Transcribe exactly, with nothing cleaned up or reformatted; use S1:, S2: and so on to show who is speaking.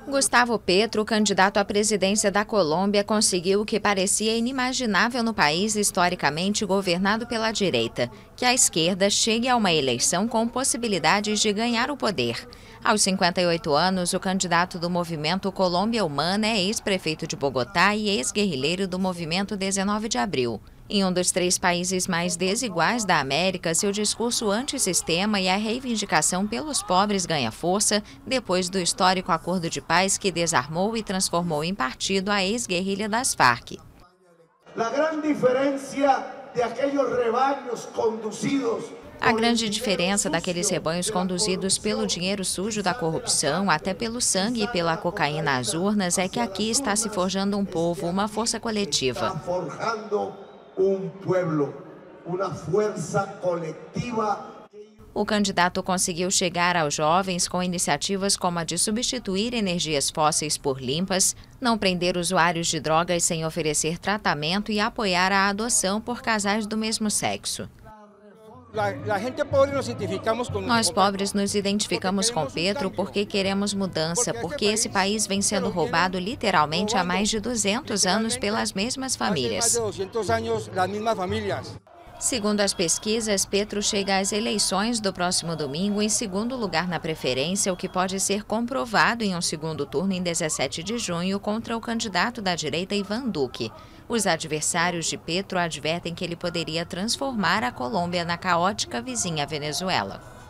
S1: Gustavo Petro, candidato à presidência da Colômbia, conseguiu o que parecia inimaginável no país historicamente governado pela direita, que a esquerda chegue a uma eleição com possibilidades de ganhar o poder. Aos cinquenta e oito anos, o candidato do movimento Colômbia Humana é ex-prefeito de Bogotá e ex-guerrilheiro do movimento dezenove de abril. Em um dos três países mais desiguais da América, seu discurso antissistema e a reivindicação pelos pobres ganha força depois do histórico acordo de paz que desarmou e transformou em partido a ex-guerrilha das Farc.
S2: A grande diferença de aqueles rebanhos conduzidos
S1: A grande diferença daqueles rebanhos conduzidos pelo dinheiro sujo da corrupção, até pelo sangue e pela cocaína às urnas, é que aqui está se forjando um povo, uma força coletiva.
S2: Um pueblo, uma força coletiva.
S1: O candidato conseguiu chegar aos jovens com iniciativas como a de substituir energias fósseis por limpas, não prender usuários de drogas sem oferecer tratamento e apoiar a adoção por casais do mesmo sexo. Nós pobres nos identificamos com Petro porque queremos mudança, porque esse país vem sendo roubado literalmente há mais de duzentos anos pelas mesmas famílias. Segundo as pesquisas, Petro chega às eleições do próximo domingo em segundo lugar na preferência, o que pode ser comprovado em um segundo turno em dezessete de junho contra o candidato da direita Iván Duque. Os adversários de Petro advertem que ele poderia transformar a Colômbia na caótica vizinha Venezuela.